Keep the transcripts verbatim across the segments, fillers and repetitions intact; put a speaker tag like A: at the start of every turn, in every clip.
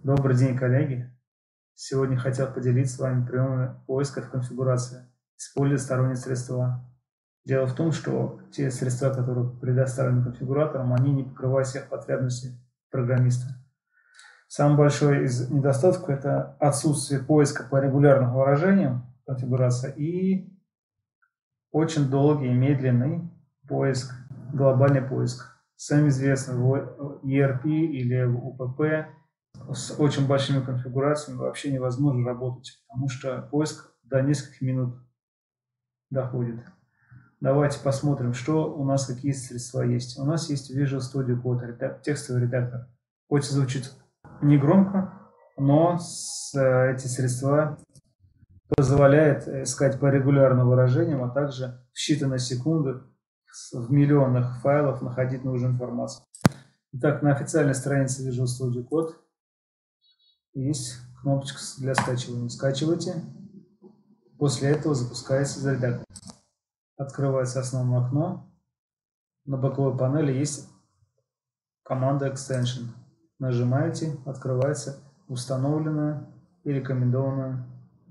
A: Добрый день, коллеги! Сегодня хотел поделиться с вами приемами поиска в конфигурации, используя сторонние средства. Дело в том, что те средства, которые предоставлены конфигуратором, они не покрывают всех потребностей программиста. Самый большой из недостатков – это отсутствие поиска по регулярным выражениям конфигурации и очень долгий и медленный поиск, глобальный поиск. Сами известно, в и эр пи или в у пэ пэ с очень большими конфигурациями вообще невозможно работать, потому что поиск до нескольких минут доходит. Давайте посмотрим, что у нас, какие средства есть. У нас есть Visual Studio Code, текстовый редактор. Хоть звучит не громко, но с, эти средства позволяют искать по регулярным выражениям, а также в считанные секунды в миллионах файлов находить нужную информацию. Итак, на официальной странице Visual Studio Code есть кнопочка для скачивания. Скачивайте. После этого запускается из редактора. Открывается основное окно. На боковой панели есть команда Extension. Нажимаете, открывается установленное и рекомендованное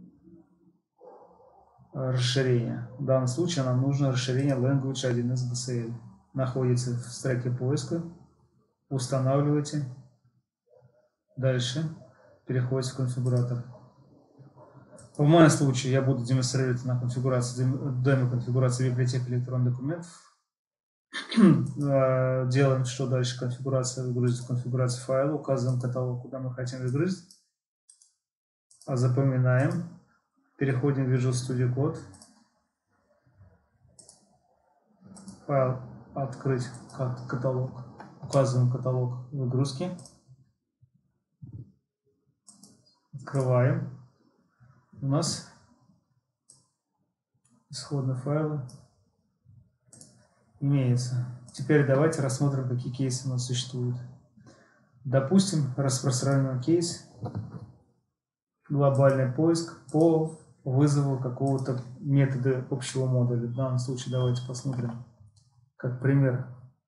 A: расширение. В данном случае нам нужно расширение Language один эс би си эл. Находится в строке поиска. Устанавливаете. Дальше переходите в конфигуратор. В моем случае я буду демонстрировать на конфигурации, демо-конфигурации библиотеки электронных документов. Делаем, что дальше конфигурация, выгрузить конфигурацию файла, указываем каталог, куда мы хотим выгрузить. Запоминаем. Переходим в Visual Studio Code. Файл открыть каталог. Указываем каталог выгрузки. Открываем. У нас исходные файлы имеются. Теперь давайте рассмотрим, какие кейсы у нас существуют. Допустим, распространенный кейс, глобальный поиск по вызову какого-то метода общего модуля. В данном случае давайте посмотрим, как пример,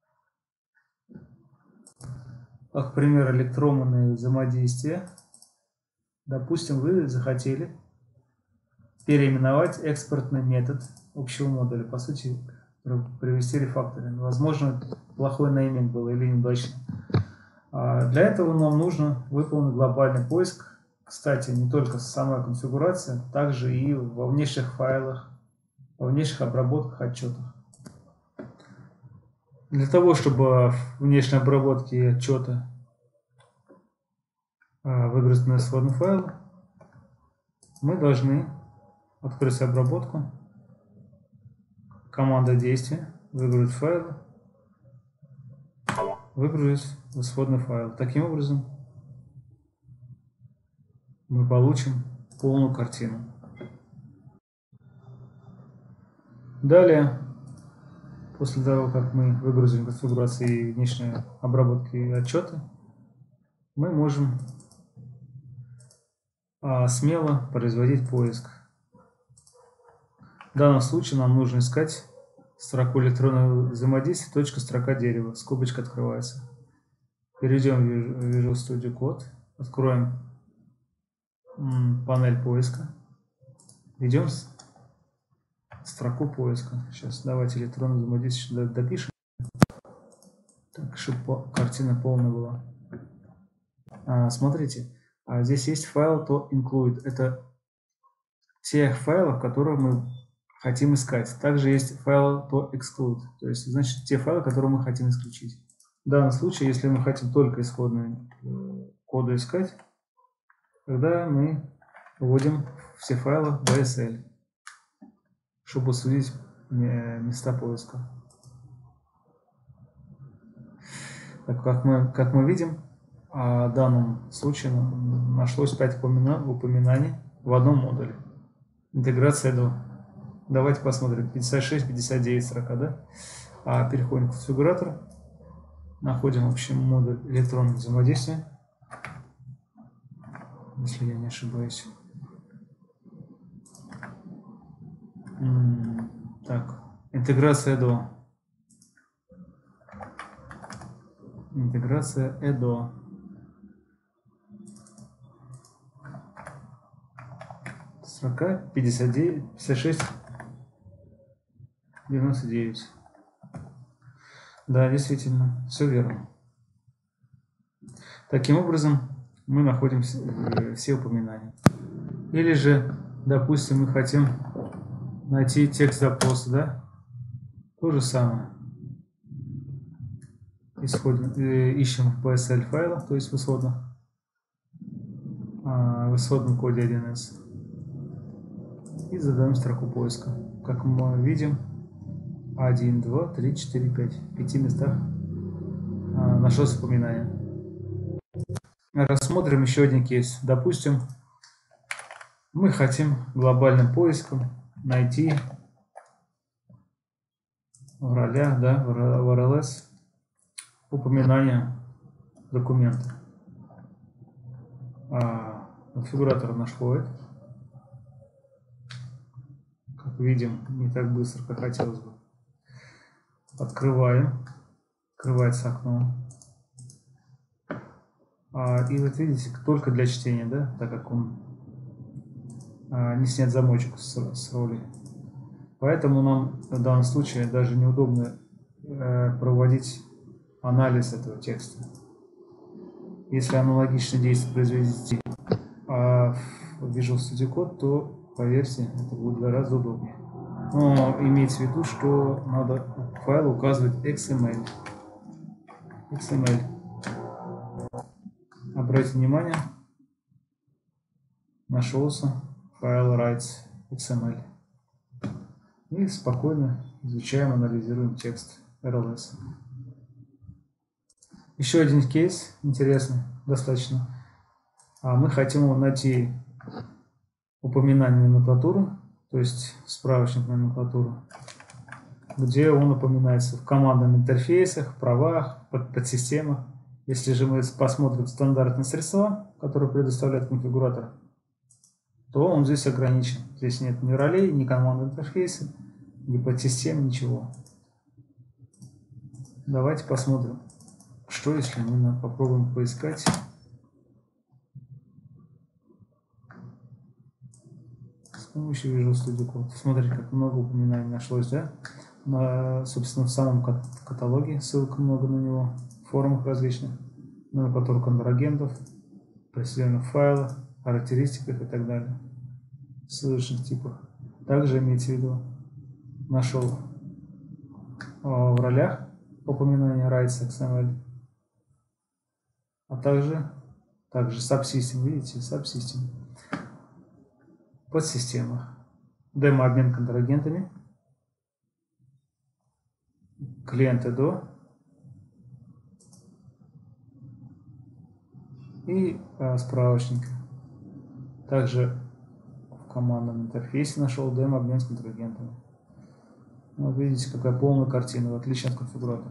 A: как пример электронное взаимодействие. Допустим, вы захотели переименовать экспортный метод общего модуля, по сути, привести рефакторинг. Возможно, плохой нейминг был или неудачный. Для этого нам нужно выполнить глобальный поиск. Кстати, не только самая конфигурация, также и во внешних файлах, во внешних обработках отчетов. Для того, чтобы в внешней обработке отчета выгрузить на исходный файл, мы должны открыть обработку, команда действия, выгрузить файл, выгрузить в исходный файл. Таким образом мы получим полную картину. Далее, после того, как мы выгрузим конфигурации внешней обработки отчета, мы можем а, смело производить поиск. В данном случае нам нужно искать строку электронного взаимодействия, точка, строка дерева, скобочка открывается. Перейдем в Visual Studio Code, откроем панель поиска, введем строку поиска. Сейчас давайте электронное взаимодействие допишем, так, чтобы картина полная была. А, смотрите, а здесь есть файл to include. Это те файлы, которые мы хотим искать. Также есть файл to exclude, то есть, значит, те файлы, которые мы хотим исключить. В данном случае, если мы хотим только исходные коды искать, тогда мы вводим все файлы в эс эл, чтобы судить места поиска. Так, как мы, как мы видим, в данном случае нашлось пять упоминаний в одном модуле. Интеграция до. Давайте посмотрим. пятьдесят шесть, пятьдесят девять строка, да? А переходим в конфигуратор. Находим общий модуль электронного взаимодействия. Если я не ошибаюсь. Так, интеграция до. Интеграция эдо. строка пятьдесят девять, пятьдесят шесть, девяносто девять. Да, действительно, все верно. Таким образом, мы находим все упоминания. Или же, допустим, мы хотим найти текст запроса, да? То же самое. Исходим, э, ищем в пи эс эл файлах, то есть в исходных, э, в исходном коде один эс. И задаем строку поиска. Как мы видим, один, два, три, четыре, пять. В пяти местах э, нашлось упоминание. Рассмотрим еще один кейс. Допустим, мы хотим глобальным поиском найти в ролях, да, в эр эл эс упоминание документа. А, конфигуратор находит. Как видим, не так быстро, как хотелось бы. Открываем. Открывается окно. А, и вот видите, только для чтения, да, так как он а, не снят замочек с, с роли. Поэтому нам в данном случае даже неудобно э, проводить анализ этого текста. Если аналогичное действие произвести а, в Visual Studio Code, то, поверьте, это будет гораздо удобнее. Но имейте в виду, что надо файл указывать икс эм эль. икс эм эль. Обратите внимание, нашелся файл writes икс эм эль. И спокойно изучаем, анализируем текст эр эл эс. Еще один кейс интересный, достаточно. Мы хотим найти упоминание номенклатуры, то есть справочник номенклатуры, где он упоминается в командных интерфейсах, правах, под, подсистемах. Если же мы посмотрим стандартные средства, которые предоставляет конфигуратор, то он здесь ограничен. Здесь нет ни ролей, ни командного интерфейса, ни подсистем, ничего. Давайте посмотрим, что если мы попробуем поискать с помощью Visual Studio Code. Смотрите, как много упоминаний нашлось, да? На, собственно, в самом каталоге ссылок много на него, в форумах различных, номенклатура контрагентов, определенных файлах, характеристиках и так далее, ссылочных типах. Также имейте в виду, нашел в ролях упоминание writes икс эм эль, а также, также subsystem, видите, subsystem, подсистемах, демо-обмен контрагентами, клиенты до и а, справочник. Также в командном интерфейсе нашел демо-обмен с контрагентами. Вот видите, какая полная картина, в отличие от конфигуратора.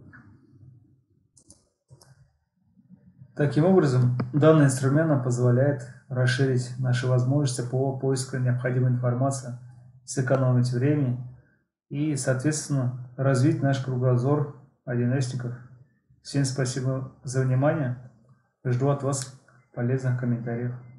A: Таким образом, данный инструмент нам позволяет расширить наши возможности по поиску необходимой информации, сэкономить время и, соответственно, развить наш кругозор один эсников. Всем спасибо за внимание. Жду от вас полезных комментариев.